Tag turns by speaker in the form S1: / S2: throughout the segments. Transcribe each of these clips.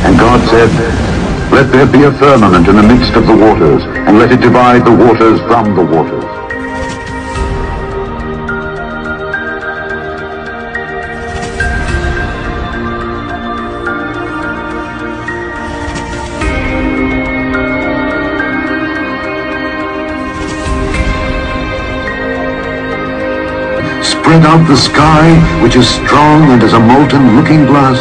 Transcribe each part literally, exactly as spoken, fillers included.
S1: And God said, "Let there be a firmament in the midst of the waters, and let it divide the waters from the waters." Spread out the sky, which is strong and as a molten looking glass.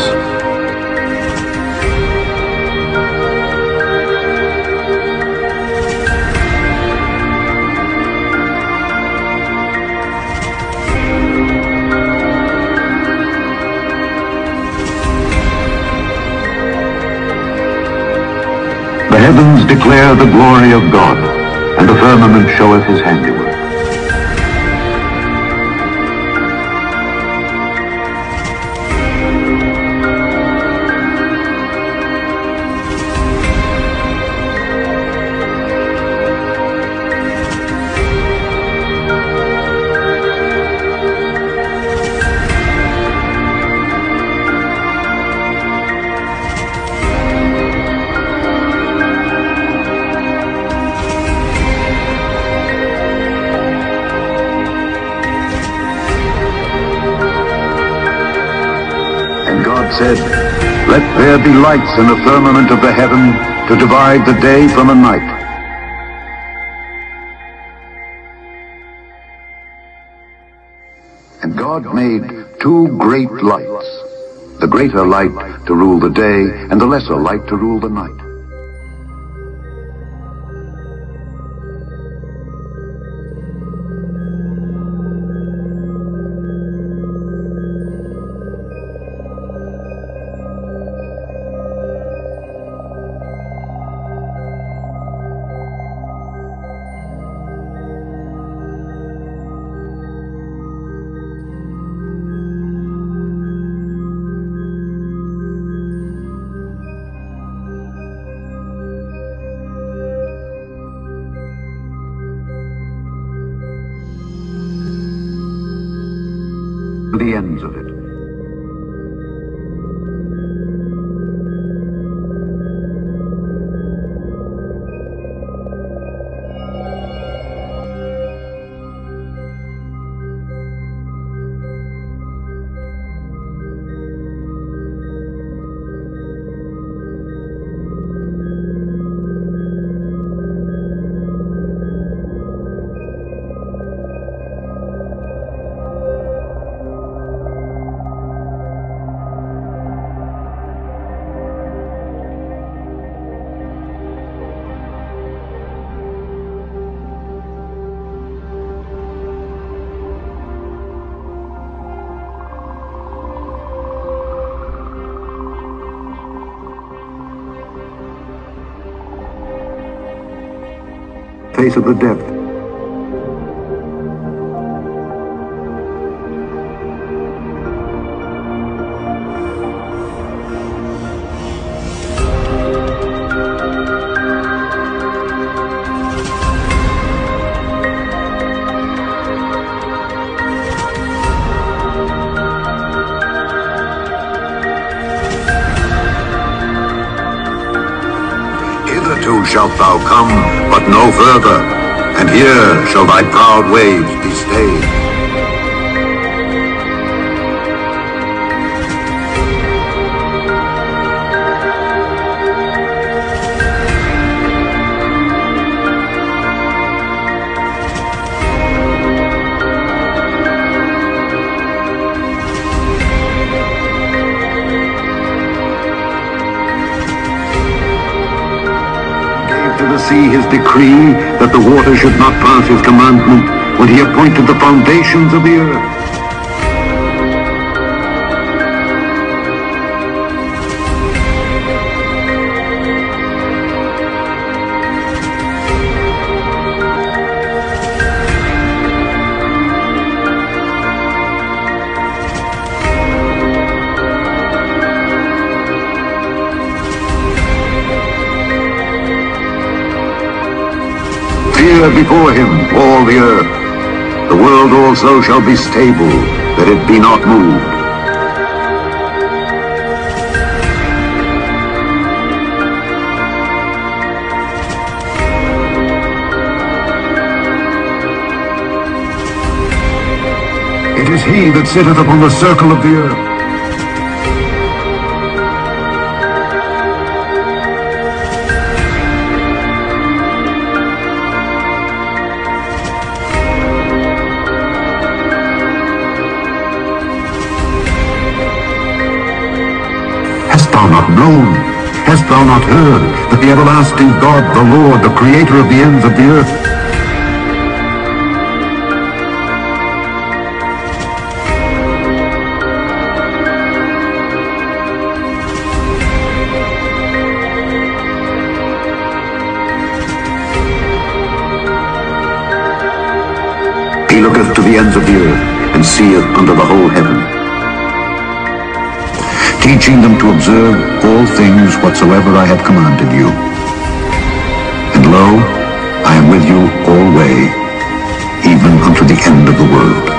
S1: The heavens declare the glory of God, and the firmament showeth his handiwork. Said, "Let there be lights in the firmament of the heaven to divide the day from the night." And God made two great lights, the greater light to rule the day, and the lesser light to rule the night. The ends of it. Face of the depth. Hitherto shalt thou come, but no further, and here shall thy proud waves be stayed. To the sea his decree that the water should not pass his commandment when he appointed the foundations of the earth. Fear before him all the earth. The world also shall be stable, that it be not moved. he that sitteth upon the circle of the earth. Hast thou not known? Hast thou not heard that the everlasting God, the Lord, the Creator of the ends of the earth, he looketh to the ends of the earth, and seeth under the whole heaven, teaching them to observe all things whatsoever I have commanded you. And lo, I am with you alway, even unto the end of the world.